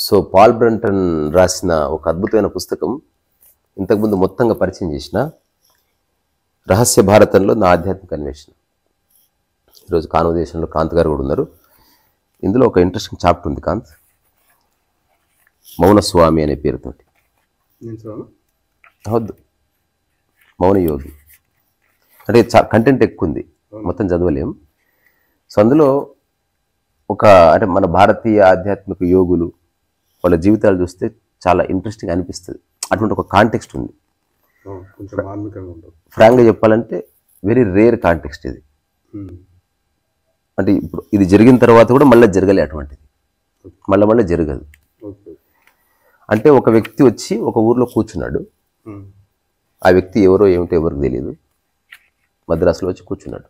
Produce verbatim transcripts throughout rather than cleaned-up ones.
So Paul Brunton రాసిన ఒక అద్భుతమైన పుస్తకం ఇంతకుముందు మొత్తంగా పరిచయం చేసిన రహస్య భారతంలో నా ఆధ్యాత్మిక అన్వేషణ. ఈరోజు కాన్వర్జేషన్లో కాంత్ గారు కూడా ఉన్నారు. ఇందులో ఒక ఇంట్రెస్టింగ్ చాప్టర్ ఉంది కాంత్, మౌనస్వామి అనే పేరుతోటి. అవద్దు, మౌన యోగి అంటే కంటెంట్ ఎక్కువ ఉంది, మొత్తం చదవలేం. సో అందులో ఒక అంటే మన భారతీయ ఆధ్యాత్మిక యోగులు వాళ్ళ జీవితాలు చూస్తే చాలా ఇంట్రెస్టింగ్ అనిపిస్తుంది. అటువంటి ఒక కాంటెక్స్ట్ ఉంది. ఫ్రాంక్గా చెప్పాలంటే వెరీ రేర్ కాంటెక్స్ట్ ఇది. అంటే ఇప్పుడు ఇది జరిగిన తర్వాత కూడా మళ్ళీ జరగలే, అటువంటిది మళ్ళీ మళ్ళీ జరగదు. అంటే ఒక వ్యక్తి వచ్చి ఒక ఊర్లో కూర్చున్నాడు. ఆ వ్యక్తి ఎవరో ఏమిటో ఎవరికి తెలియదు. మద్రాసులో వచ్చి కూర్చున్నాడు.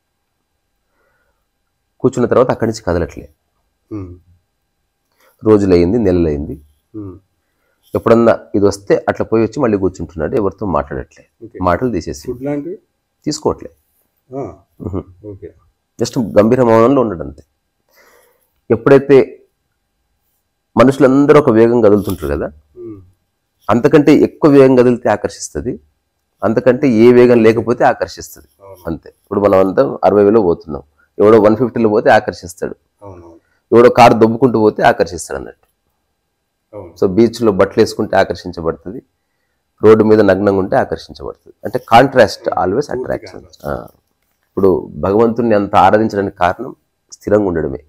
కూర్చున్న తర్వాత అక్కడి నుంచి కదలట్లే. రోజులైంది, నెలలైంది. ఎప్పుడన్నా ఇది వస్తే అట్లా పోయి వచ్చి మళ్ళీ కూర్చుంటున్నాడు. ఎవరితో మాట్లాడట్లే, మాటలు తీసేసి తీసుకోవట్లే, జస్ట్ గంభీర మౌనంలో ఉండడం అంతే. ఎప్పుడైతే మనుషులందరూ ఒక వేగం కదులుతుంటారు కదా, అంతకంటే ఎక్కువ వేగం కదిలితే ఆకర్షిస్తుంది, అంతకంటే ఏ వేగం లేకపోతే ఆకర్షిస్తుంది అంతే. ఇప్పుడు మనం అంతా అరవై వేలో పోతున్నాం, ఎవడో వన్ ఫిఫ్టీలో పోతే ఆకర్షిస్తాడు, ఎవడో కారు దొబ్బుకుంటూ పోతే ఆకర్షిస్తాడు అన్నట్టు. సో బీచ్లో బట్టలు వేసుకుంటే ఆకర్షించబడుతుంది, రోడ్డు మీద నగ్నంగా ఉంటే ఆకర్షించబడుతుంది. అంటే కాంట్రాస్ట్ ఆల్వేస్ అట్రాక్షన్. ఇప్పుడు భగవంతుడిని అంత ఆరాధించడానికి కారణం స్థిరంగా ఉండడమే.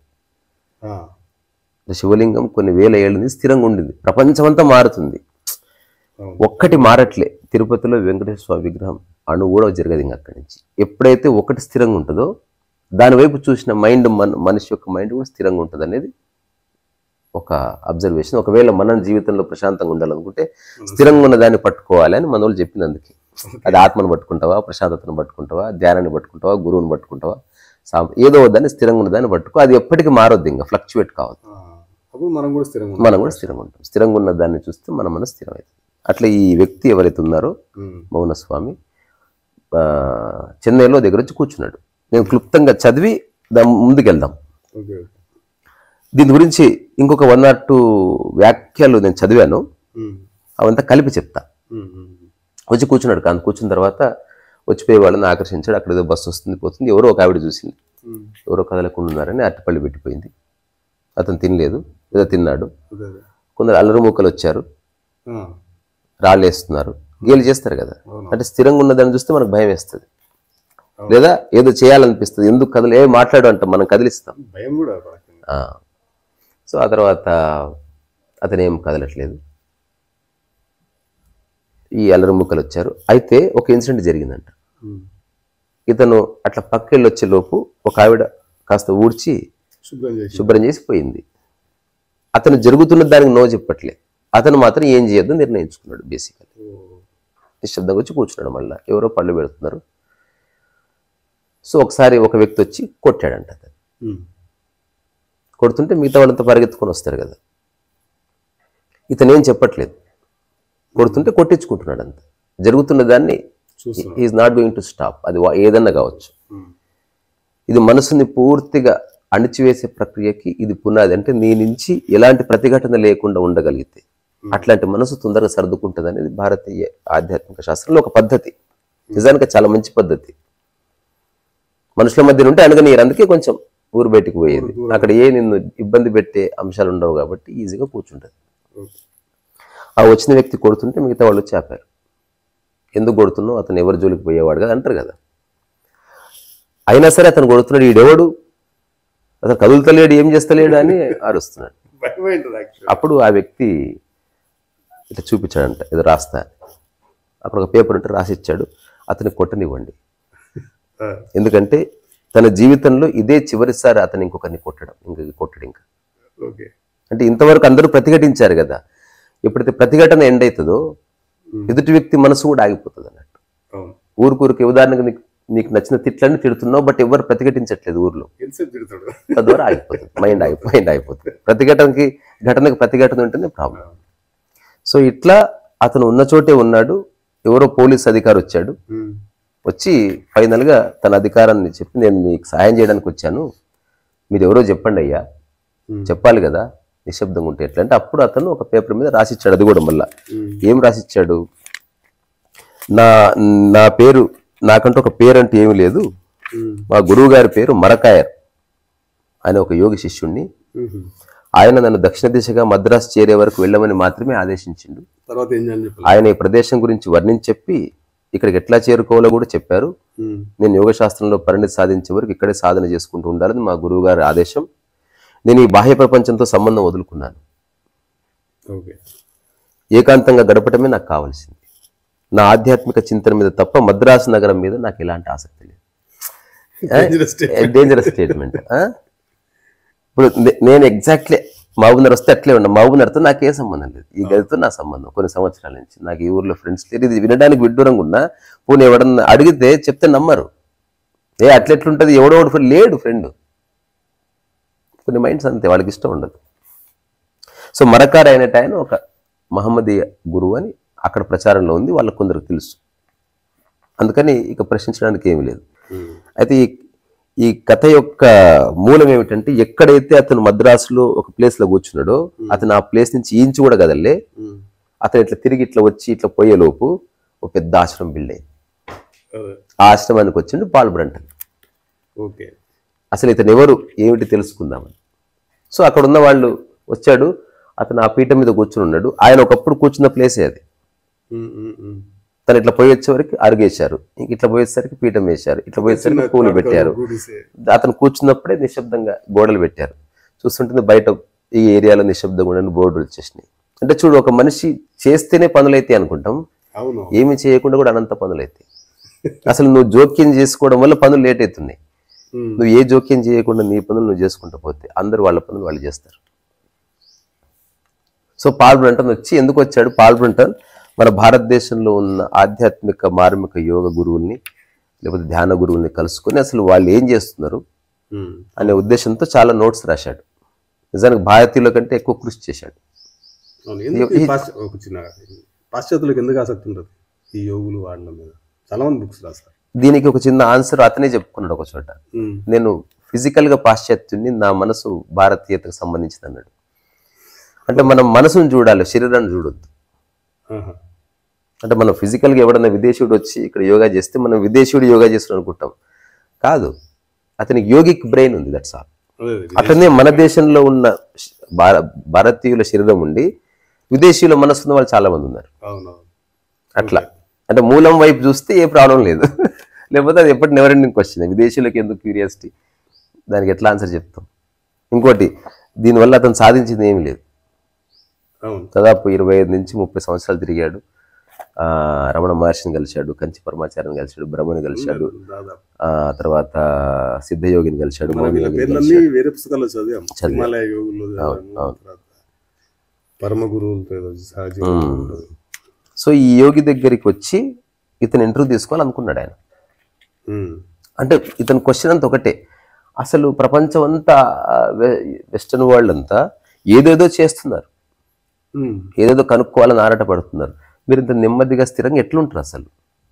శివలింగం కొన్ని వేల ఏళ్ళ నుంచి స్థిరంగా ఉండింది. ప్రపంచమంతా మారుతుంది, ఒక్కటి మారట్లే. తిరుపతిలో వెంకటేశ్వర స్వామి విగ్రహం అణు కూడా జరగదు ఇంకా అక్కడి నుంచి. ఎప్పుడైతే ఒకటి స్థిరంగా ఉంటుందో దాని వైపు చూసిన మైండ్, మన మనిషి యొక్క మైండ్ కూడా స్థిరంగా ఉంటుంది అనేది ఒక అబ్జర్వేషన్. ఒకవేళ మన జీవితంలో ప్రశాంతంగా ఉండాలనుకుంటే స్థిరంగా ఉన్న దాన్ని పట్టుకోవాలి అని మన వాళ్ళు చెప్పింది. అందుకే అది ఆత్మను పట్టుకుంటావా, ప్రశాంతతను పట్టుకుంటావా, ధ్యానాన్ని పట్టుకుంటావా, గురువుని పట్టుకుంటావా, ఏదో దాన్ని స్థిరంగా ఉన్న దాన్ని పట్టుకో. అది ఎప్పటికీ మారొద్దు, ఇంకా ఫ్లక్చువేట్ కావద్దు. మనం కూడా స్థిరంగా మనం కూడా స్థిరంగా ఉంటాం. స్థిరంగా ఉన్న దాన్ని చూస్తే మన మనసు స్థిరమవుతుంది. అట్లా ఈ వ్యక్తి ఎవరైతే ఉన్నారో మౌనస్వామి చెన్నైలో దగ్గర వచ్చి కూర్చున్నాడు. నేను క్లుప్తంగా చదివి దాని ముందుకెళ్దాం. దీని గురించి ఇంకొక వన్ ఆర్ టూ వ్యాఖ్యలు నేను చదివాను, అవంతా కలిపి చెప్తా. వచ్చి కూర్చున్నాడు. కానీ కూర్చున్న తర్వాత వచ్చిపోయే వాళ్ళని ఆకర్షించాడు. అక్కడ ఏదో బస్సు వస్తుంది పోతుంది, ఎవరో ఒక ఆవిడ చూసింది, ఎవరో కదలకుండా ఉన్నారని అరటిపళ్ళు పెట్టిపోయింది. అతను తినలేదు, ఏదో తిన్నాడు. కొందరు అల్లరి మూకలు వచ్చారు, రాళ్ళు వేస్తున్నారు, గేలు చేస్తారు కదా. అంటే స్థిరంగా ఉన్నదాన్ని చూస్తే మనకు భయం వేస్తుంది, లేదా ఏదో చేయాలనిపిస్తుంది. ఎందుకు కదలు, ఏ మాట్లాడు అంటాం, మనం కదిలిస్తాం. సో ఆ తర్వాత అతను ఏం కదలట్లేదు, ఈ అల్లరి ముక్కలు వచ్చారు. అయితే ఒక ఇన్సిడెంట్ జరిగిందంట. ఇతను అట్లా పక్కెళ్ళి వచ్చే లోపు ఒక ఆవిడ కాస్త ఊడ్చి శుభ్రం చేసి పోయింది. అతను జరుగుతున్న దానికి నో చెప్పట్లే, అతను మాత్రం ఏం చేయొద్దు నిర్ణయించుకున్నాడు. బేసికలీ నిశ్శబ్దంగా వచ్చి కూర్చున్నాడు. మళ్ళీ ఎవరో పళ్ళు పెడుతున్నారు. సో ఒకసారి ఒక వ్యక్తి వచ్చి కొట్టాడంట. అతను కొడుతుంటే మిగతా వాళ్ళంతా పరిగెత్తుకొని వస్తారు కదా. ఇతను ఏం చెప్పట్లేదు, కొడుతుంటే కొట్టించుకుంటున్నాడు అంత. జరుగుతున్న దాన్ని is not going to stop. అది ఏదన్నా కావచ్చు. ఇది మనసుని పూర్తిగా అణిచివేసే ప్రక్రియకి ఇది పునాది. అంటే నీ నుంచి ఎలాంటి ప్రతిఘటన లేకుండా ఉండగలిగితే అట్లాంటి మనసు తొందరగా సర్దుకుంటుంది అనేది భారతీయ ఆధ్యాత్మిక శాస్త్రంలో ఒక పద్ధతి. నిజానికి చాలా మంచి పద్ధతి. మనుషుల మధ్య ఉంటే అనగనీయరు, అందుకే కొంచెం ఊరు బయటికి పోయేది. అక్కడ ఏ నిన్ను ఇబ్బంది పెట్టే అంశాలు ఉండవు కాబట్టి ఈజీగా కూర్చుంటుంది. ఆ వచ్చిన వ్యక్తి కొడుతుంటే మిగతా వాళ్ళు వచ్చి ఆపారు. ఎందుకు కొడుతున్నావు, అతను ఎవరి జోలికి పోయేవాడు కదా అంటారు కదా. అయినా సరే అతను కొడుతున్నాడు, ఈడెవడు, అతను కదులుతలేడు, ఏం చేస్తలేడు అని అరుస్తున్నాడు. అప్పుడు ఆ వ్యక్తి ఇట్లా చూపించాడంట, ఏదో రాస్తా. అప్పుడు ఒక పేపర్ ఉంటే రాసిచ్చాడు, అతన్ని కొట్టనివ్వండి. ఎందుకంటే తన జీవితంలో ఇదే చివరిసారి అతను ఇంకొకరిని కొట్టడం, ఇంక కొట్టడు ఇంకా. అంటే ఇంతవరకు అందరూ ప్రతిఘటించారు కదా. ఎప్పుడైతే ప్రతిఘటన ఎండ్ అవుతుందో ఎదుటి వ్యక్తి మనసు కూడా ఆగిపోతుంది అన్నట్టు. ఊరికూరికి ఉదాహరణకు నీకు నీకు నచ్చిన తిట్లన్నీ తిడుతున్నావు, బట్ ఎవరు ప్రతిఘటించట్లేదు ఊర్లో, తద్వారా ఆగిపోతుంది, మైండ్ ఆగి మైండ్ అయిపోతుంది. ప్రతిఘటనకి ఘటనకి ప్రతిఘటన ఉంటేనే ప్రాబ్లం. సో ఇట్లా అతను ఉన్న చోటే ఉన్నాడు. ఎవరో పోలీస్ అధికారి వచ్చాడు, వచ్చి ఫైనల్గా తన అధికారాన్ని చెప్పి, నేను మీకు సహాయం చేయడానికి వచ్చాను, మీరు ఎవరో చెప్పండి అయ్యా, చెప్పాలి కదా, నిశ్శబ్దంగా ఉంటే ఎట్లా అంటే అప్పుడు అతను ఒక పేపర్ మీద రాసిచ్చాడు. అది కూడా మళ్ళా ఏం రాసిచ్చాడు, నా నా పేరు నాకంటూ ఒక పేరు అంటే ఏమీ లేదు, మా గురువు గారి పేరు మరకాయర్, ఆయన ఒక యోగి శిష్యుణ్ణి, ఆయన నన్ను దక్షిణ దిశగా మద్రాసు చేరే వరకు వెళ్ళమని మాత్రమే ఆదేశించిండు. ఆయన ఈ ప్రదేశం గురించి వర్ణించి చెప్పి ఇక్కడికి ఎట్లా చేరుకోవాలో కూడా చెప్పారు. నేను యోగ శాస్త్రంలో పరిణతి సాధించే వరకు ఇక్కడే సాధన చేసుకుంటూ ఉండాలని మా గురువు గారి ఆదేశం. నేను ఈ బాహ్య ప్రపంచంతో సంబంధం వదులుకున్నాను, ఏకాంతంగా గడపటమే నాకు కావాల్సింది. నా ఆధ్యాత్మిక చింతన మీద తప్ప మద్రాసు నగరం మీద నాకు ఎలాంటి ఆసక్తి లేదు. Dangerous statement. ఇప్పుడు నేను ఎగ్జాక్ట్లీ మహబూబ్నగర్ వస్తే అట్లే ఉన్నా, మహబూబ్నగర్తో నాకు ఏ సంబంధం లేదు, ఈ గదితో నా సంబంధం కొన్ని సంవత్సరాల నుంచి. నాకు ఈ ఊర్లో ఫ్రెండ్స్ లేదు, ఇది వినడానికి విడ్డూరంగా ఉన్నా పోనీ ఎవడన్నా అడిగితే చెప్తే నమ్మరు. ఏ అట్లెట్లుంటుంది, ఎవడో ఒకటి లేడు ఫ్రెండ్. కొన్ని మైండ్స్ అంతే, వాళ్ళకి ఇష్టం ఉండదు. సో మరకార్ అయినట్టు ఆయన ఒక మహమ్మదీయ గురువు అని అక్కడ ప్రచారంలో ఉంది, వాళ్ళకు కొందరికి తెలుసు. అందుకని ఇక ప్రశ్నించడానికి ఏమీ లేదు. అయితే ఈ ఈ కథ యొక్క మూలం ఏమిటంటే, ఎక్కడైతే అతను మద్రాసులో ఒక ప్లేస్ లో కూర్చున్నాడో అతను ఆ ప్లేస్ నుంచి ఈంచి కూడా కదలే, అతను ఇట్లా తిరిగి ఇట్లా వచ్చి ఇట్లా పోయేలోపు ఒక పెద్ద ఆశ్రమం బిల్డ్ అయింది. ఆ ఆశ్రమానికి వచ్చిండు పాల్ బ్రంటన్. అసలు ఇతను ఎవరు ఏమిటి తెలుసుకుందామని. సో అక్కడ ఉన్న వాళ్ళు వచ్చాడు, అతను ఆ పీఠం మీద కూర్చుని ఉన్నాడు. ఆయన ఒకప్పుడు కూర్చున్న ప్లేసే అది. తను ఇట్లా పోయి వచ్చేవరకు అరుగేశారు, ఇంక ఇట్లా పోయేసరికి పీఠం వేశారు, ఇట్లా పోయేసరికి పూలు పెట్టారు. అతను కూర్చున్నప్పుడే నిశ్శబ్దంగా గోడలు పెట్టారు. చూస్తుంటుంది బయట ఈ ఏరియాలో నిశ్శబ్దంగా ఉండని బోర్డులు వచ్చేసినాయి. అంటే చూడు, ఒక మనిషి చేస్తేనే పనులైతే అనుకుంటాం, ఏమి చేయకుండా కూడా అనంత పనులైతే. అసలు నువ్వు జోక్యం చేసుకోవడం వల్ల పనులు లేట్ అవుతున్నాయి. నువ్వు ఏ జోక్యం చేయకుండా నీ పనులు నువ్వు చేసుకుంటూ పోతే అందరు వాళ్ళ పనులు వాళ్ళు చేస్తారు. సో పాల్ బ్రంటన్ వచ్చి ఎందుకు వచ్చాడు? పాల్ బ్రంటన్ మన భారతదేశంలో ఉన్న ఆధ్యాత్మిక మార్మిక యోగ గురువుల్ని లేకపోతే ధ్యాన గురువుల్ని కలుసుకొని అసలు వాళ్ళు ఏం చేస్తున్నారు అనే ఉద్దేశంతో చాలా నోట్స్ రాశాడు. నిజానికి భారతీయుల కంటే ఎక్కువ కృషి చేశాడు. పాశ్చాత్యులకు ఎందుకు ఆసక్తి ఉంటుంది ఈ యోగులు వాళ్ళ మీద? చాలా మంది బుక్స్ రాస్తారు. దీనికి ఒక చిన్న ఆన్సర్ అతనే చెప్పుకున్నాడు ఒక చోట. నేను ఫిజికల్ గా పాశ్చాత్యుని, నా మనసు భారతీయతకు సంబంధించింది అన్నాడు. అంటే మనం మనసును చూడాలి, శరీరాన్ని చూడొద్దు. అంటే మనం ఫిజికల్గా ఎవడన్నా విదేశీయుడు వచ్చి ఇక్కడ యోగా చేస్తే మనం విదేశీయుడు యోగా చేస్తున్నాం అనుకుంటాం. కాదు, అతనికి యోగిక్ బ్రెయిన్ ఉంది, దట్స్ ఆల్. అతనే మన దేశంలో ఉన్న భారతీయుల శరీరం ఉండి విదేశీయుల మనసు ఉన్న వాళ్ళు చాలా మంది ఉన్నారు. అట్లా అంటే మూలం వైపు చూస్తే ఏ ప్రాబ్లం లేదు, లేకపోతే అది ఎప్పటి నెవర్ ఎండింగ్ క్వశ్చన్. విదేశీయులకు ఎందుకు క్యూరియాసిటీ, దానికి ఎట్లా ఆన్సర్ చెప్తాం? ఇంకోటి, దీనివల్ల అతను సాధించింది ఏమీ లేదు. దాదాపు ఇరవై ఐదు నుంచి ముప్పై సంవత్సరాలు తిరిగాడు. ఆ రమణ మహర్షిని కలిశాడు, కంచి పరమాచార్యని కలిశాడు, బ్రహ్మని కలిశాడు, ఆ తర్వాత సిద్ధయోగిని కలిశాడు. సో ఈ యోగి దగ్గరికి వచ్చి ఇతను ఇంటర్వ్యూ తీసుకోవాలనుకున్నాడు ఆయన. అంటే ఇతని క్వశ్చన్ అంతా ఒకటే, అసలు ప్రపంచం అంతా వెస్టర్న్ వరల్డ్ అంతా ఏదేదో చేస్తున్నారు, ఏదేదో కనుక్కోవాలని ఆరాటపడుతున్నారు, మీరు ఇంత నెమ్మదిగా స్థిరంగా ఎట్లుంటారు అసలు?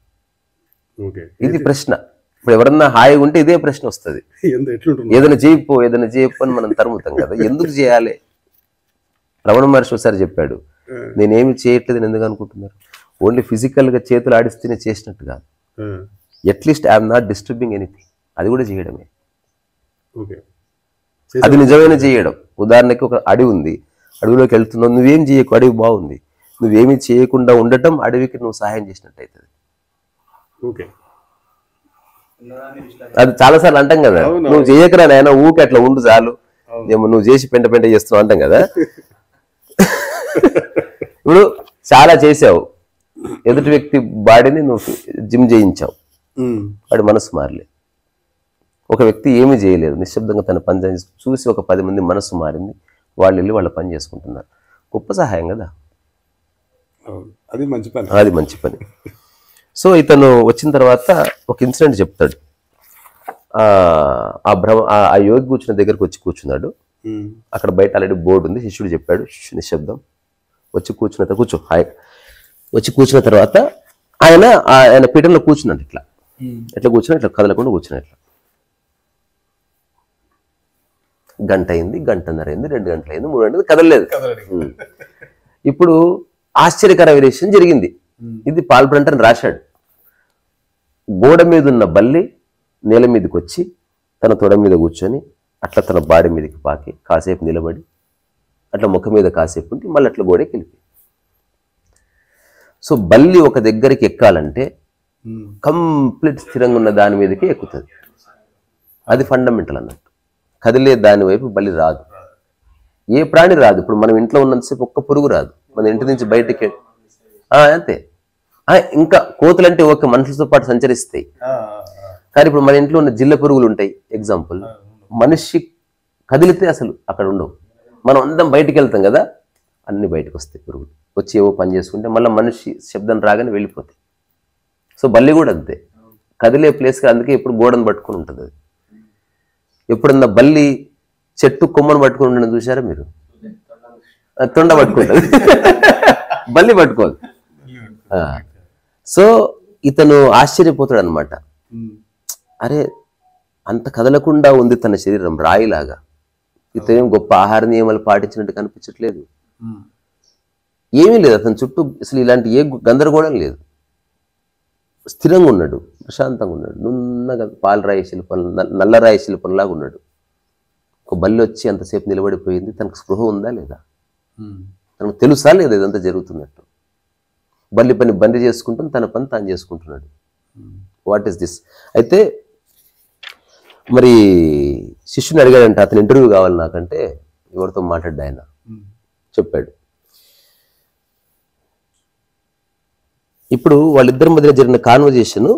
ఇది ప్రశ్న. ఇప్పుడు ఎవరన్నా హాయిగా ఉంటే ఇదే ప్రశ్న వస్తుంది, ఏదైనా చేయపో ఏదైనా చేయపో అని మనం తరుముతాం కదా. ఎందుకు చేయాలి? రమణ మహర్షి ఒకసారి చెప్పాడు, నేనేమి చేయట్లేదు ఎందుకు అనుకుంటున్నారు, ఓన్లీ ఫిజికల్ గా చేతులు ఆడిస్తేనే చేసినట్టు కాదు, at least I'm not disturbing anything, అది కూడా చేయడమే. అది నిజమైన చేయడం. ఉదాహరణకి ఒక అడవి ఉంది, అడవిలోకి వెళ్తున్నావు, నువ్వేం చేయకు, అడవి బాగుంది, నువ్వేమి చేయకుండా ఉండటం అడవికి నువ్వు సహాయం చేసినట్టు అవుతుంది. అది చాలాసార్లు అంటాం కదా, నువ్వు చేయకరా నాయన, ఊకి అట్లా ఉండు చాలు, నువ్వు చేసి పెంట పెంట చేస్తున్నావు అంటాం కదా. ఇప్పుడు చాలా చేసావు, ఎదుటి వ్యక్తి బాడీని నువ్వు జిమ్ చేయించావు, వాడి మనసు మారలేదు. ఒక వ్యక్తి ఏమీ చేయలేదు, నిశ్శబ్దంగా తన పని చూసి ఒక పది మంది మనసు మారింది, వాళ్ళు వెళ్ళి వాళ్ళ పని చేసుకుంటున్నారు. గొప్ప సహాయం కదా, అది మంచి పని, అది మంచి పని. సో ఇతను వచ్చిన తర్వాత ఒక ఇన్సిడెంట్ చెప్తాడు. ఆ భ్రమ ఆ యోగి కూర్చున్న దగ్గరకు వచ్చి కూర్చున్నాడు. అక్కడ బయట ఆల్రెడీ బోర్డు ఉంది, శిష్యుడు చెప్పాడు నిశ్శబ్దం. వచ్చి కూర్చున్న కూర్చో హాయ్ వచ్చి కూర్చున్న తర్వాత ఆయన ఆయన పీఠంలో కూర్చున్నాడు. ఇట్లా ఎట్లా కూర్చున్నా, ఇట్లా కదలకుండా కూర్చున్నా. ఇట్లా గంట అయింది, గంటన్నర అయింది, రెండు గంటలు అయింది, మూడు గంటలు కదలలేదు. ఉమ్. ఇప్పుడు ఆశ్చర్యకరమైన విషయం జరిగింది. ఇది పాల్ బ్రంటన్ రాశాడు. గోడ మీద ఉన్న బల్లి నేల మీదకి వచ్చి తన తొడ మీద కూర్చొని అట్లా తన బాడీ మీదకి పాకి కాసేపు నిలబడి అట్లా ముఖం మీద కాసేపు ఉండి మళ్ళీ అట్లా గోడకి వెళ్ళిపోయి. సో బల్లి ఒక దగ్గరికి ఎక్కాలంటే కంప్లీట్ స్థిరంగా ఉన్న దాని మీదకి ఎక్కుతుంది. అది ఫండమెంటల్ అన్నట్టు. కదిలే దాని వైపు బల్లి రాదు. ఏ ప్రాణి రాదు. ఇప్పుడు మనం ఇంట్లో ఉన్నంతసేపు ఒక్క పురుగు రాదు మన ఇంటి నుంచి బయటికి. అంతే. ఇంకా కోతులంటే ఓకే, మనుషులతో పాటు సంచరిస్తాయి. కానీ ఇప్పుడు మన ఇంట్లో ఉన్న జిల్ల పురుగులు ఉంటాయి. ఎగ్జాంపుల్, మనిషి కదిలితే అసలు అక్కడ ఉండవు. మనం అందరం బయటికి వెళ్తాం కదా, అన్ని బయటకు వస్తాయి పురుగులు. వచ్చి ఏవో పని చేసుకుంటే మళ్ళీ మనిషి శబ్దం రాగానే వెళ్ళిపోతాయి. సో బల్లి కూడా అంతే, కదిలే ప్లేస్కి. అందుకే ఇప్పుడు గోడను పట్టుకుని ఉంటుంది అది. ఎప్పుడన్నా బల్లి చెట్టు కొమ్మను పట్టుకుని ఉండడం చూసారా మీరు? తొండ పట్టుకుంటుంది, బల్లి పట్టుకోదు. సో ఇతను ఆశ్చర్యపోతాడు అనమాట. అరే అంత కదలకుండా ఉంది తన శరీరం రాయిలాగా. ఇతనేం గొప్ప ఆహార నియమాలు పాటించినట్టు కనిపించట్లేదు. ఏమీ లేదు అతని చుట్టూ అసలు ఇలాంటి ఏ గందరగోళం లేదు. స్థిరంగా ఉన్నాడు, ప్రశాంతంగా ఉన్నాడు, నున్నగా పాలరాయి శిల్పం నల్లరాయి శిల్పంలాగా ఉన్నాడు. ఒక బల్లి వచ్చి అంతసేపు నిలబడిపోయింది. తనకు స్పృహ ఉందా లేదా? తనకు తెలుసా లేదా ఇదంతా జరుగుతున్నట్టు? బల్లి పని బండి చేసుకుంటాం, తన పని తాను చేసుకుంటున్నాడు. What is this? అయితే మరి శిష్యుని అడిగాడంటే, అతను ఇంటర్వ్యూ కావాలి నాకంటే ఎవరితో మాట్లాడ్డా ఆయన చెప్పాడు. ఇప్పుడు వాళ్ళిద్దరి మధ్య జరిగిన కాన్వర్జేషన్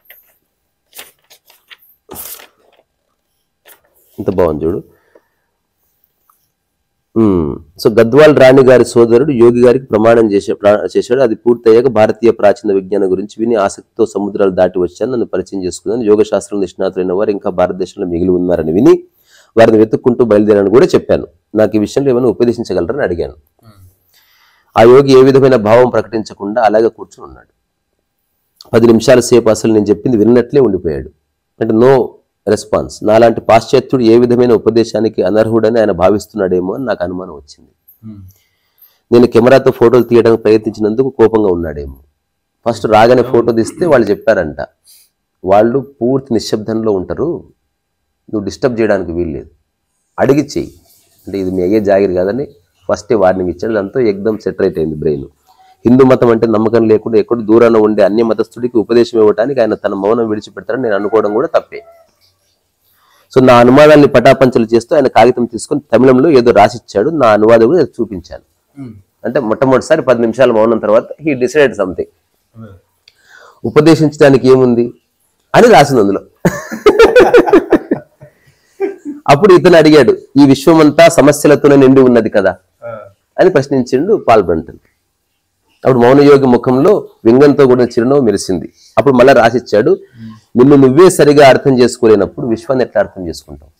ఇంత బాగుంది చూడు. సో గద్వాల్ రాణి గారి సోదరుడు యోగి గారికి ప్రమాణం చేసే చేశాడు. అది పూర్తయ్యాక భారతీయ ప్రాచీన విజ్ఞానం గురించి విని ఆసక్తితో సముద్రాలు దాటి వచ్చాను, నన్ను పరిచయం చేసుకున్నాను. యోగ శాస్త్రం నిష్ణాతులైన వారు ఇంకా భారతదేశంలో మిగిలి ఉన్నారని విని వారిని వెతుక్కుంటూ బయలుదేరని కూడా చెప్పాను. నాకు ఈ విషయంలో ఏమైనా ఉపదేశించగలరని అడిగాను. ఆ యోగి ఏ విధమైన భావం ప్రకటించకుండా అలాగే కూర్చుని ఉన్నాడు. పది నిమిషాల సేపు అసలు నేను చెప్పింది విన్నట్లే ఉండిపోయాడు. అంటే నో రెస్పాన్స్. నాలాంటి పాశ్చాత్యుడు ఏ విధమైన ఉపదేశానికి అనర్హుడని ఆయన భావిస్తున్నాడేమో అని నాకు అనుమానం వచ్చింది. నేను కెమెరాతో ఫోటోలు తీయడానికి ప్రయత్నించినందుకు కోపంగా ఉన్నాడేమో. ఫస్ట్ రాగానే ఫోటో తీస్తే వాళ్ళు చెప్పారంట, వాళ్ళు పూర్తి నిశ్శబ్దంలో ఉంటారు, నువ్వు డిస్టర్బ్ చేయడానికి వీల్లేదు, అడిగి చెయ్యి అంటే ఇది మీ అయ్యే జాగిరి కాదని ఫస్టే వార్నింగ్ ఇచ్చాడు. దాంతో ఎగ్దమ్ సెటరేట్ అయింది బ్రెయిన్. హిందూ మతం అంటే నమ్మకం లేకుండా ఎక్కడ దూరాన ఉండే అన్య మతస్థుడికి ఉపదేశం ఇవ్వడానికి ఆయన తన మౌనం విడిచిపెడతారని నేను అనుకోవడం కూడా తప్పే. సో నా అనువాదాన్ని పటాపంచలు చేస్తూ ఆయన కాగితం తీసుకొని తమిళంలో ఏదో రాసిచ్చాడు. నా అనువాదం కూడా చూపించాను. అంటే మొట్టమొదటిసారి పది నిమిషాల మౌనం తర్వాత హీ డిసైడెడ్ సంథింగ్. ఉపదేశించడానికి ఏముంది అని రాసింది అందులో. అప్పుడు ఇతను అడిగాడు, ఈ విశ్వమంతా సమస్యలతోనే నిండి ఉన్నది కదా అని ప్రశ్నించిండు పాల్ బ్రంటన్. అప్పుడు మౌనయోగి ముఖంలో వ్యంగ్యంతో కూడిన చిరునవ్వు మెరిసింది. అప్పుడు మళ్ళీ రాసిచ్చాడు, నిన్ను నువ్వే సరిగా అర్థం చేసుకోలేనప్పుడు విశ్వాన్ని ఎట్లా అర్థం చేసుకుంటావు?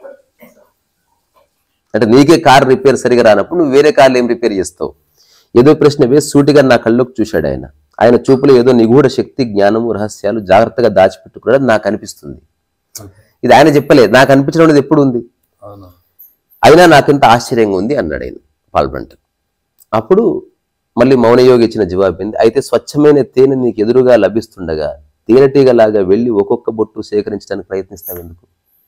అంటే నీకే కార్ రిపేర్ సరిగా రానప్పుడు నువ్వు వేరే కార్లు ఏం రిపేర్ చేస్తావు? ఏదో ప్రశ్న వేసి సూటిగా నా కళ్ళలోకి చూశాడు ఆయన. ఆయన చూపులో ఏదో నిగూఢ శక్తి, జ్ఞానము, రహస్యాలు జాగ్రత్తగా దాచిపెట్టుకున్నాడు నాకు అనిపిస్తుంది. ఇది ఆయన చెప్పలేదు, నాకు అనిపించడం అనేది ఎప్పుడు ఉంది, అయినా నాకెంత ఆశ్చర్యంగా ఉంది అన్నాడు ఆయన పాల్ బ్రంటన్. అప్పుడు మళ్ళీ మౌనయోగి ఇచ్చిన జవాబింది, అయితే స్వచ్ఛమైన తేనె నీకు ఎదురుగా లభిస్తుండగా తేనెటీగలాగా వెళ్ళి ఒక్కొక్క బొట్టు సేకరించడానికి ప్రయత్నిస్తావు ఎందుకు?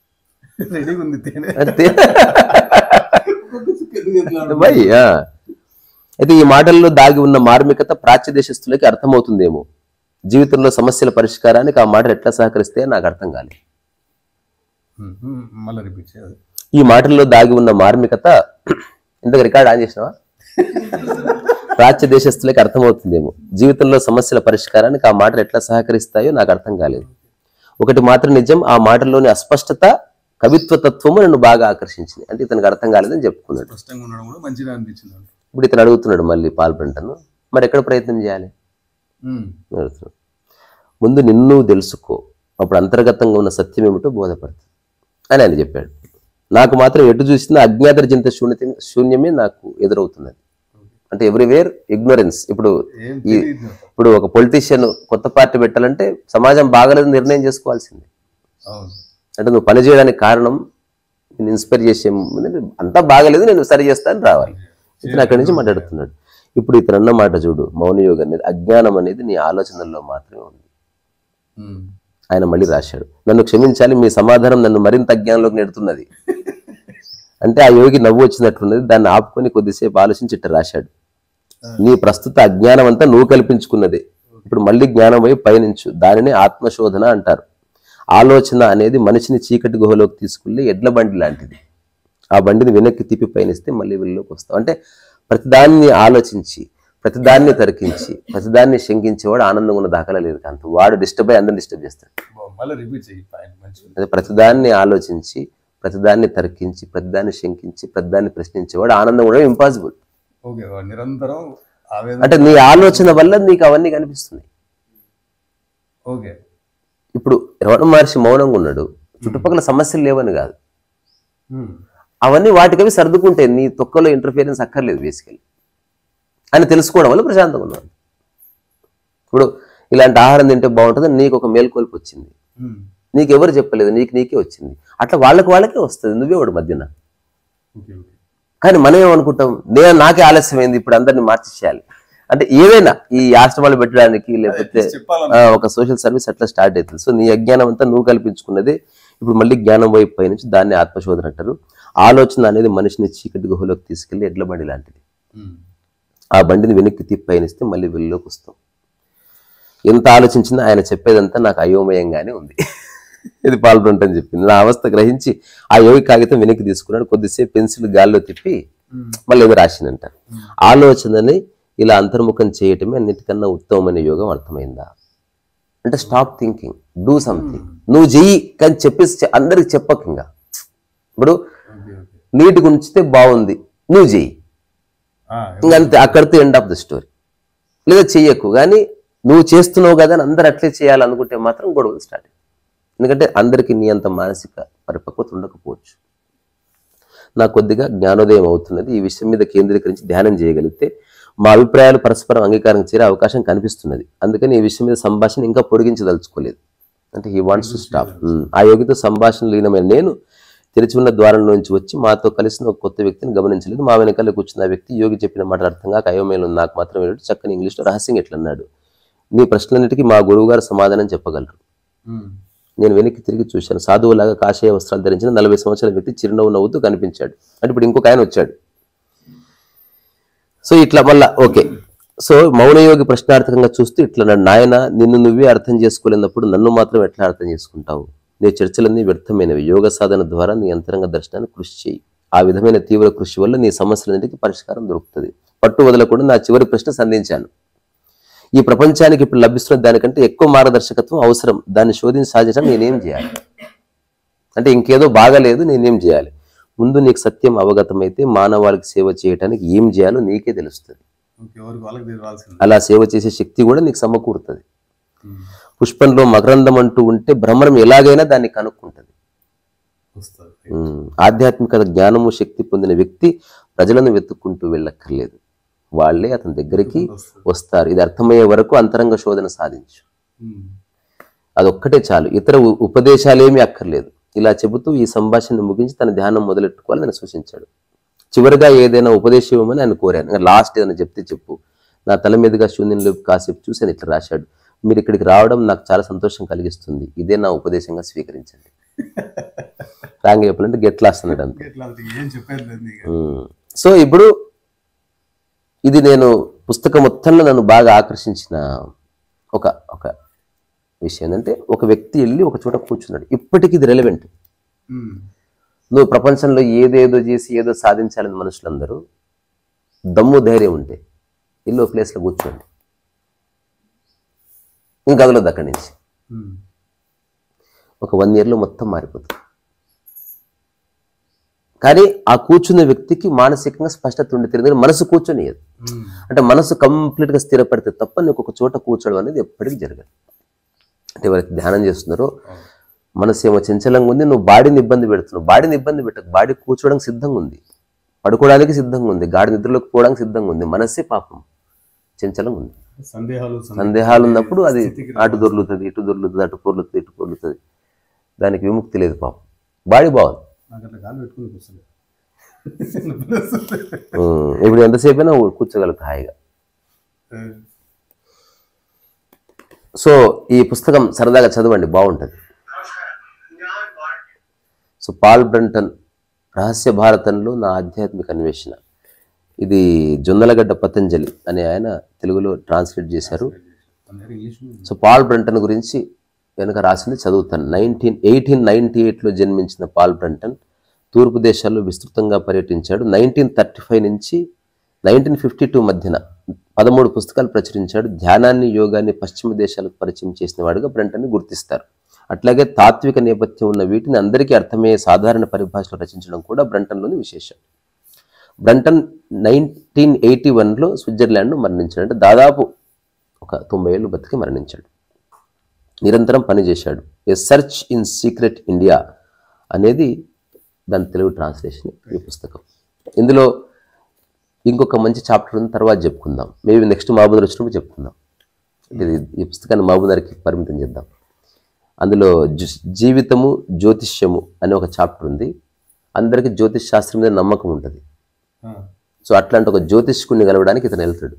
అయితే ఈ మాటల్లో దాగి ఉన్న మార్మికత ప్రాచ్య దేశస్తులకి అర్థమవుతుందేమో. జీవితంలో సమస్యల పరిష్కారానికి ఆ మాటలు ఎట్లా సహకరిస్తే నాకు అర్థం కాలేదు. ఈ మాటల్లో దాగి ఉన్న మార్మికత ఇంతకు రికార్డ్ ఆన్ చేసినావా? ప్రాచ్య దేశస్తులకి అర్థమవుతుందేమో. జీవితంలో సమస్యల పరిష్కారానికి ఆ మాటలు ఎట్లా సహకరిస్తాయో నాకు అర్థం కాలేదు. ఒకటి మాత్రం నిజం, ఆ మాటల్లోని అస్పష్టత, కవిత్వ తత్వము నన్ను బాగా ఆకర్షించింది. అంటే ఇతనికి అర్థం కాలేదని చెప్పుకున్నాడు. ఇప్పుడు ఇతను అడుగుతున్నాడు మళ్ళీ పాల్ బ్రంటన్, మరి ఎక్కడ ప్రయత్నం చేయాలి? ముందు నిన్ను తెలుసుకో, అప్పుడు అంతర్గతంగా ఉన్న సత్యం ఏమిటో బోధపడుతుంది అని ఆయన చెప్పాడు. నాకు మాత్రం ఎటు చూసినా అజ్ఞాత చింత శూన్య శూన్యమే నాకు ఎదురవుతున్నది. అంటే ఎవ్రీవేర్ ఇగ్నోరెన్స్. ఇప్పుడు ఈ ఇప్పుడు ఒక పొలిటీషియన్ కొత్త పార్టీ పెట్టాలంటే సమాజం బాగలేదు నిర్ణయం చేసుకోవాల్సిందే. అంటే నువ్వు పని చేయడానికి కారణం నేను ఇన్స్పైర్ చేసే అంతా బాగలేదు, నేను సరి చేస్తాను రావాలి. ఇతను అక్కడి నుంచి మాట్లాడుతున్నాడు. ఇప్పుడు ఇతను అన్న మాట చూడు, మౌనయోగం అనేది అజ్ఞానం అనేది నీ ఆలోచనల్లో మాత్రమే ఉంది. ఆయన మళ్ళీ రాశాడు, నన్ను క్షమించాలి, మీ సమాధానం నన్ను మరింత అజ్ఞానంలోకి నెడుతున్నది. అంటే ఆ యోగి నవ్వు వచ్చినట్లున్నది, దాన్ని ఆపుకొని కొద్దిసేపు ఆలోచించి ఇట్ట రాశాడు, నీ ప్రస్తుత అజ్ఞానం అంతా నువ్వు కల్పించుకున్నదే, ఇప్పుడు మళ్ళీ జ్ఞానం వైపు పయనించు, దానిని ఆత్మశోధన అంటారు. ఆలోచన అనేది మనిషిని చీకటి గుహలోకి తీసుకెళ్లి ఎడ్ల బండి లాంటిది. ఆ బండిని వెనక్కి తిప్పి పయనిస్తే మళ్ళీ వీళ్ళలోకి వస్తాం. అంటే ప్రతిదాన్ని ఆలోచించి, ప్రతిదాన్ని తర్కించి, ప్రతిదాన్ని శంకించేవాడు ఆనందంగా ఉన్న దాఖలా లేదు. అంత వాడు డిస్టర్బ్ అయ్యి అందరిని డిస్టర్బ్ చేస్తాడు. అదే ప్రతిదాన్ని ఆలోచించి, ప్రతిదాన్ని తర్కించి, ప్రతిదాన్ని శంకించి, ప్రతిదాన్ని ప్రశ్నించేవాడు ఆనందం ఉండడం ఇంపాసిబుల్. నిరంతరం అంటే నీ ఆలోచన వల్ల నీకు అవన్నీ కనిపిస్తున్నాయి. ఓకే, ఇప్పుడు రమణ మహర్షి మౌనంగా ఉన్నాడు, చుట్టుపక్కల సమస్యలు లేవని కాదు, అవన్నీ వాటికవి సర్దుకుంటాయి, నీ తొక్కలో ఇంటర్ఫియరెన్స్ అక్కర్లేదు బేసికలీ అని తెలుసుకోవడం వల్ల ప్రశాంతంగా ఉన్నాడు. ఇప్పుడు ఇలాంటి ఆహారం తింటే బాగుంటుంది, నీకు ఒక మేల్కొల్పు వచ్చింది, నీకు ఎవరు చెప్పలేదు, నీకు నీకే వచ్చింది. అట్లా వాళ్ళకి వాళ్ళకే వస్తుంది, నువ్వే వాడు మధ్యన. కానీ మనం ఏమనుకుంటాం, నేను నాకే ఆలస్యమైంది, ఇప్పుడు అందరినీ మార్చేయాలి అంటే ఏదైనా ఈ ఆశ్రమాలు పెట్టడానికి లేకపోతే ఒక సోషల్ సర్వీస్ అట్లా స్టార్ట్ అవుతుంది. సో నీ అజ్ఞానం అంతా నువ్వు కల్పించుకున్నదే ఇప్పుడు మళ్ళీ జ్ఞానం వైపు పయనించి దాన్ని ఆత్మశోధన అంటారు. ఆలోచన అనేది మనిషిని చీకటి గుహలోకి తీసుకెళ్లి ఎడ్ల బండి లాంటిది. ఆ బండిని వెనక్కి తిప్పి పయనిస్తే మళ్ళీ వెలుగులోకి వస్తాం. ఎంత ఆలోచించినా ఆయన చెప్పేదంతా నాకు అయోమయంగానే ఉంది. ఇది పాల్గొంటని చెప్పింది. నా అవస్థ గ్రహించి ఆ యోగి కాగితం వెనక్కి తీసుకున్నాడు, కొద్దిసేపు పెన్సిల్ గాల్లో తిప్పి మళ్ళీ ఏదో రాసిందంటారు. ఆలోచనని ఇలా అంతర్ముఖం చేయటమే అన్నిటికన్నా ఉత్తమమైన యోగం. అర్థమైందా అంటే స్టాప్ థింకింగ్, డూ సంథింగ్. నువ్వు చెయ్యి కానీ చెప్పేసి అందరికి చెప్పకు. ఇంకా ఇప్పుడు నీటికి ఉంచితే బాగుంది, నువ్వు చెయ్యి, ఇంకంతే, అక్కడితో ఎండ్ ఆఫ్ ద స్టోరీ. లేదా చెయ్యకు, కానీ నువ్వు చేస్తున్నావు కదా అని అందరు అట్లే చేయాలనుకుంటే మాత్రం గొడవలు స్టార్ట్. ఎందుకంటే అందరికీ నీ అంత మానసిక పరిపక్వత ఉండకపోవచ్చు. నాకు కొద్దిగా జ్ఞానోదయం అవుతున్నది, ఈ విషయం మీద కేంద్రీకరించి ధ్యానం చేయగలిగితే మా అభిప్రాయాలు పరస్పరం అంగీకారం చేరే అవకాశం కనిపిస్తున్నది. అందుకని ఈ విషయం మీద సంభాషణ ఇంకా పొడిగించదలుచుకోలేదు. అంటే హీ వాంట్స్ టు స్టాప్. ఆ యోగితో సంభాషణ లీనమైన నేను తెరిచి ఉన్న ద్వారం నుంచి వచ్చి మాతో కలిసిన ఒక కొత్త వ్యక్తిని గమనించలేదు. మా వెనకాల కూర్చున్న వ్యక్తి యోగి చెప్పిన మాట అర్థంగా అయోమయంలో నాకు మాత్రం వెళ్ళి చక్కని ఇంగ్లీష్లో రహస్యంగా ఎట్లన్నాడు, నీ ప్రశ్నలన్నిటికీ మా గురువు గారు సమాధానం చెప్పగలరు. నేను వెనక్కి తిరిగి చూశాను. సాధువులాగా కాషాయ వస్త్రాలు ధరించిన నలభై సంవత్సరాల వ్యక్తి చిరునవ్వు నవ్వుతూ కనిపించాడు. అంటే ఇప్పుడు ఇంకొక ఆయన వచ్చాడు. సో ఇట్లా మళ్ళా ఓకే. సో మౌనయోగి ప్రశ్నార్థకంగా చూస్తూ ఇట్లా నాయన, నిన్ను నువ్వే అర్థం చేసుకోలేనప్పుడు నన్ను మాత్రం ఎట్లా అర్థం చేసుకుంటావు? నీ చర్చలన్నీ వ్యర్థమైనవి. యోగ సాధన ద్వారా నీ అంతరంగ దర్శనాన్ని కృషి చేయి. ఆ విధమైన తీవ్ర కృషి వల్ల నీ సమస్యలన్నిటికీ పరిష్కారం దొరుకుతుంది. పట్టు వదలకుండా నా చివరి ప్రశ్న సంధించాను. ఈ ప్రపంచానికి ఇప్పుడు లభిస్తున్న దానికంటే ఎక్కువ మార్గదర్శకత్వం అవసరం. దాన్ని శోధించి సాధించడం నేనేం చేయాలి? అంటే ఇంకేదో బాగాలేదు, నేనేం చేయాలి? ముందు నీకు సత్యం అవగతమైతే మానవాళికి సేవ చేయడానికి ఏం చేయాలో నీకే తెలుస్తుంది. అలా సేవ చేసే శక్తి కూడా నీకు సమకూరుతుంది. పుష్పంలో మకరందం అంటూ ఉంటే భ్రమరం ఎలాగైనా దాన్ని కనుక్కుంటుంది. ఆధ్యాత్మిక జ్ఞానము శక్తి పొందిన వ్యక్తి ప్రజలను వెతుక్కుంటూ వెళ్ళక్కర్లేదు, వాళ్లే అతని దగ్గరికి వస్తారు. ఇది అర్థమయ్యే వరకు అంతరంగ శోధన సాధించు, అదొక్కటే చాలు. ఇతర ఉపదేశాలేమీ అక్కర్లేదు. ఇలా చెబుతూ ఈ సంభాషణ ముగించి తన ధ్యానం మొదలెట్టుకోవాలని ఆయన సూచించాడు. చివరిగా ఏదైనా ఉపదేశం ఇవ్వమని ఆయన కోరాను. లాస్ట్ ఏదైనా చెప్తే చెప్పు. నా తల మీదుగా శూన్యంలో కాసేపు చూసి ఆయన ఇట్లా రాశాడు, మీరు ఇక్కడికి రావడం నాకు చాలా సంతోషం కలిగిస్తుంది, ఇదే నా ఉపదేశంగా స్వీకరించండి. రాంగ్ చెప్పాలంటే గెట్ లాస్ట్ అన్నాడు అంతే. సో ఇప్పుడు ఇది నేను పుస్తకం మొత్తంలో నన్ను బాగా ఆకర్షించిన ఒక ఒక విషయం ఏంటంటే, ఒక వ్యక్తి వెళ్ళి ఒక చోట కూర్చున్నాడు. ఇప్పటికీ ఇది రెలవెంట్. నువ్వు ప్రపంచంలో ఏదేదో చేసి ఏదో సాధించాలని మనుషులందరూ దమ్ము ధైర్యం ఉంటే ఇల్లు ఒక ప్లేస్లో కూర్చోండి, ఇంకా కదలొద్దు అక్కడి నుంచి. ఒక వన్ ఇయర్లో మొత్తం మారిపోతుంది. కానీ ఆ కూర్చున్న వ్యక్తికి మానసికంగా స్పష్టత ఉండి తిరిగి మనసు కూర్చొనియదు. అంటే మనసు కంప్లీట్గా స్థిరపడితే తప్ప నీకు ఒక చోట కూర్చోవడం అనేది ఎప్పటికీ జరగదు. అంటే ఎవరైతే ధ్యానం చేస్తున్నారో మనసు ఏమో చంచలంగా ఉంది, నువ్వు బాడీని ఇబ్బంది పెడుతున్నావు. బాడీని ఇబ్బంది పెట్టకు, బాడీ కూర్చోవడానికి సిద్ధంగా ఉంది, పడుకోవడానికి సిద్ధంగా ఉంది, గాడి నిద్రలోకి పోవడానికి సిద్ధంగా ఉంది. మనస్సే పాపం చంచలంగా ఉంది. సందేహాలు సందేహాలు ఉన్నప్పుడు అది అటు దొర్లుతుంది, ఇటు దొర్లుతుంది, అటు పొర్లుతుంది, ఇటు పొర్లుతుంది. దానికి విముక్తి లేదు పాపం. బాడీ బాగుంది, నాకు అట్లా కాలు పెట్టుకుని కూర్చోలేదు. ఉమ్, ఇప్పుడు ఎంతసేపు అయినా కూర్చోగలుగుతా హాయిగా. సో ఈ పుస్తకం సరదాగా చదవండి, బాగుంటుంది. సో పాల్ బ్రంటన్ రహస్య భారతంలో నా ఆధ్యాత్మిక అన్వేషణ, ఇది జొన్నలగడ్డ పతంజలి అనే ఆయన తెలుగులో ట్రాన్స్లేట్ చేశారు. సో పాల్ బ్రంటన్ గురించి వెనుక రాసింది చదువుతాను. నైన్టీన్ ఎయిటీన్ నైన్టీ ఎయిట్లో జన్మించిన పాల్ బ్రంటన్ తూర్పు దేశాల్లో విస్తృతంగా పర్యటించాడు. నైన్టీన్ థర్టీ ఫైవ్ నుంచి నైన్టీన్ ఫిఫ్టీ టూ మధ్యన పదమూడు పుస్తకాలు ప్రచురించాడు. ధ్యానాన్ని, యోగాన్ని పశ్చిమ దేశాలకు పరిచయం చేసిన వాడుగా బ్రంటన్ని గుర్తిస్తారు. అట్లాగే తాత్విక నేపథ్యం ఉన్న వీటిని అందరికీ అర్థమయ్యే సాధారణ పరిభాషలో రచించడం కూడా బ్రంటన్లోని విశేషం. బ్రంటన్ నైన్టీన్ ఎయిటీ వన్లో స్విట్జర్లాండ్ను మరణించాడు. అంటే దాదాపు ఒక తొంభై ఏళ్ళు బతికి మరణించాడు. నిరంతరం పనిచేశాడు. A search in secret India అనేది దాని తెలుగు ట్రాన్స్లేషన్ ఈ పుస్తకం. ఇందులో ఇంకొక మంచి చాప్టర్ ఉంది, తర్వాత చెప్పుకుందాం. మేబీ నెక్స్ట్ మహబూబ్నగర్ వచ్చినప్పుడు చెప్పుకుందాం. ఇది ఈ పుస్తకాన్ని మహబూబ్నగర్కి పరిమితం చేద్దాం. అందులో జీవితము జ్యోతిష్యము అనే ఒక చాప్టర్ ఉంది. అందరికీ జ్యోతిష్ శాస్త్రం మీద నమ్మకం ఉంటుంది. సో అట్లాంటి ఒక జ్యోతిష్కుడిని కలవడానికి ఇతను వెళ్తాడు.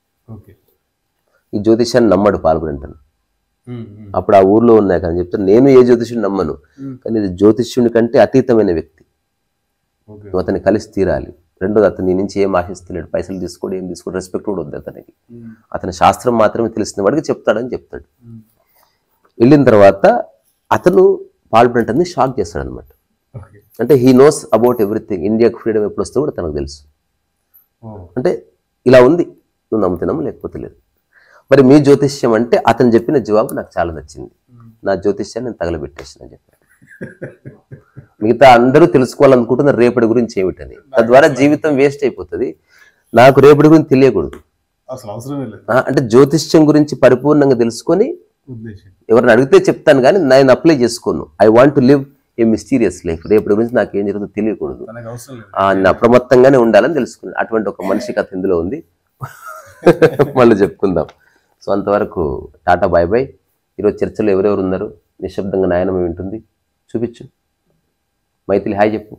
ఈ జ్యోతిష్యాన్ని నమ్మడు పాల్ బ్రంటన్. అప్పుడు ఆ ఊర్లో ఉన్నాయి కానీ చెప్తాను, నేను ఏ జ్యోతిష్యుని నమ్మను, కానీ ఇది జ్యోతిష్యుని కంటే అతీతమైన వ్యక్తి, నువ్వు అతన్ని కలిసి తీరాలి. రెండోది, అతను నీ నుంచి ఏం ఆశిస్తలేడు, పైసలు తీసుకోడు, ఏం తీసుకోడు, రెస్పెక్ట్ కూడా వద్దు అతనికి. అతని శాస్త్రం మాత్రమే తెలిసిన వాడికి చెప్తాడని చెప్తాడు. వెళ్ళిన తర్వాత అతను పాల్ బ్రంటన్ని షాక్ చేస్తాడు అనమాట. అంటే హీ నోస్ అబౌట్ ఎవ్రీథింగ్. ఇండియాకు ఫ్రీడమ్ ఎప్పుడు వస్తే కూడా తనకు తెలుసు. అంటే ఇలా ఉంది, నువ్వు నమ్ముతున్నాము లేకపోతే లేదు. మరి మీ జ్యోతిష్యం అంటే అతను చెప్పిన జవాబు నాకు చాలా నచ్చింది. నా జ్యోతిష్యాన్ని నేను తగలబెట్టేసిన అని చెప్పాను. మిగతా అందరూ తెలుసుకోవాలనుకుంటున్న రేపటి గురించి ఏమిటని, తద్వారా జీవితం వేస్ట్ అయిపోతుంది. నాకు రేపటి గురించి తెలియకూడదు. అంటే జ్యోతిష్యం గురించి పరిపూర్ణంగా తెలుసుకొని ఎవరిని అడిగితే చెప్తాను, కానీ నేను అప్లై చేసుకోను. I want to live a mysterious life. రేపటి గురించి నాకు ఏం జరుగుతుందో తెలియకూడదు, నేను అప్రమత్తంగానే ఉండాలని తెలుసుకున్నాను. అటువంటి ఒక మనిషి కథ ఇందులో ఉంది. మళ్ళీ చెప్పుకుందాం. సో అంతవరకు టాటా, బాయ్ బాయ్. ఈరోజు చర్చలో ఎవరెవరు ఉన్నారు? నిశ్శబ్దంగా నాయనమ్మ వింటుంది. చూపించు. మైథిలి హాయ్ చెప్పు.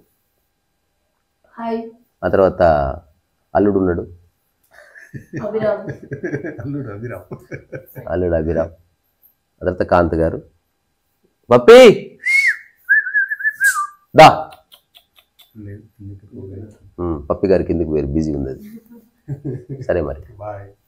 ఆ తర్వాత అల్లుడు ఉన్నాడు, అల్లుడు అభిరామ్. ఆ తర్వాత కాంత్ గారు. పప్పి దా. పప్పి గారి కిందకి వేరు బిజీ ఉంది అది. సరే మరి.